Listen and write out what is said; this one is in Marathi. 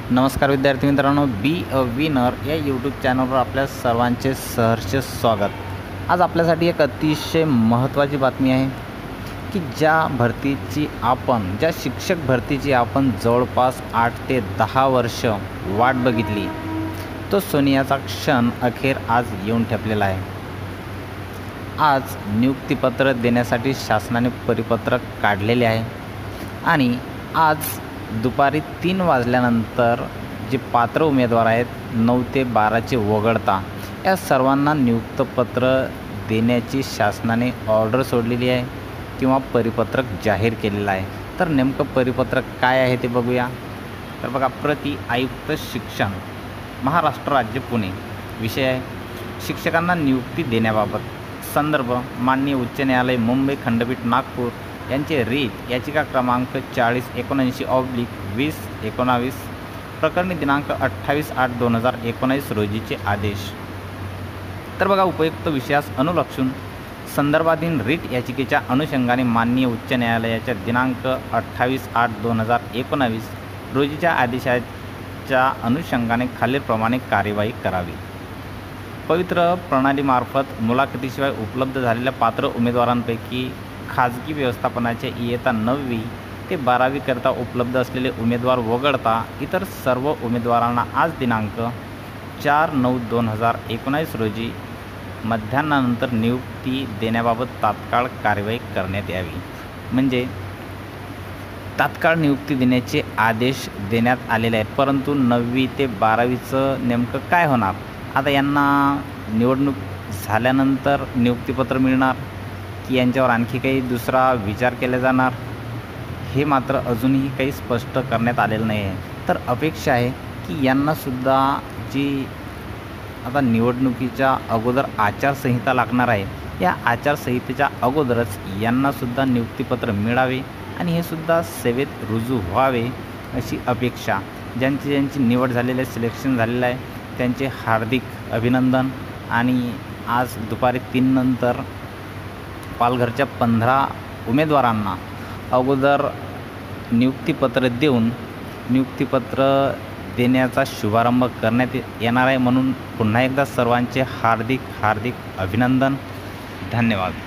नमस्कार विद्यार्थी मित्रांनो, बी अ विनर या यूट्यूब चॅनलवर आपल्या सर्वांचे सहर्ष स्वागत। आज आपल्यासाठी एक अतिशय महत्त्वाची बातमी आहे की ज्या शिक्षक भरतीची आपण जवळपास 8 ते 10 वर्ष वाट बघितली, तो सोनियाचा क्षण अखेर आज येऊन ठेपलेला आहे। आज नियुक्तीपत्र देण्यासाठी शासनाने परिपत्रक काढलेले आहे आणि आज दुपारी 3 वाजल्यानंतर जे पात्र उमेदवार आहेत 9 ते 12चे वगळता या सर्वांना नियुक्तपत्र देण्याची शासनाने ऑर्डर सोडलेली आहे किंवा परिपत्रक जाहीर केलेलं आहे। तर नेमकं परिपत्रक काय आहे ते बघूया। तर बघा, प्रति आयुक्त शिक्षण, महाराष्ट्र राज्य, पुणे। विषय आहे शिक्षकांना नियुक्ती देण्याबाबत। संदर्भ माननीय उच्च न्यायालय मुंबई खंडपीठ नागपूर यांचे रीट याचिका क्रमांक 4019/2019 प्रकरणी दिनांक 28/8/2019 रोजीचे आदेश। तर बघा, उपयुक्त विषयास अनुलक्षून संदर्भाधीन रीट याचिकेच्या अनुषंगाने माननीय उच्च न्यायालयाच्या दिनांक 28/8/2019 रोजीच्या आदेशाच्या अनुषंगाने खालीलप्रमाणे कार्यवाही करावी। पवित्र प्रणालीमार्फत मुलाखतीशिवाय उपलब्ध झालेल्या पात्र उमेदवारांपैकी खाजगी व्यवस्थापनाच्या इयत्ता 9वी ते 12वी करता उपलब्ध असलेले उमेदवार वगळता इतर सर्व उमेदवारांना आज दिनांक 4/9/2019 रोजी मध्याह्नानंतर नियुक्ती देण्याबाबत तात्काळ कार्यवाही करण्यात यावी। म्हणजे तात्काळ नियुक्ती देण्याचे आदेश देण्यात आलेले आहेत। परंतु 9वी ते 12वीचं नेमकं काय होणार? आता यांना निवडणूक झाल्यानंतर नियुक्तीपत्र मिळणार की यांच्यावर आणखी काही दुसरा विचार केला जाणार, हे मात्र अजूनही काही स्पष्ट करण्यात आलेलं नाही आहे। तर अपेक्षा आहे की यांनासुद्धा जी आता निवडणुकीच्या अगोदर आचारसंहिता लागणार आहे, या आचारसंहितेच्या अगोदरच यांनासुद्धा नियुक्तीपत्र मिळावे आणि हे सुद्धा सेवेत रुजू व्हावे अशी अपेक्षा। ज्यांची निवड झालेली आहे, सिलेक्शन झालेलं आहे, त्यांचे हार्दिक अभिनंदन। आणि आज दुपारी 3 नंतर पालघरच्या 15 उमेदवारांना अगोदर नियुक्तीपत्र देऊन नियुक्तीपत्र देण्याचा शुभारंभ करण्यात येणार आहे। म्हणून पुन्हा एकदा सर्वांचे हार्दिक अभिनंदन। धन्यवाद।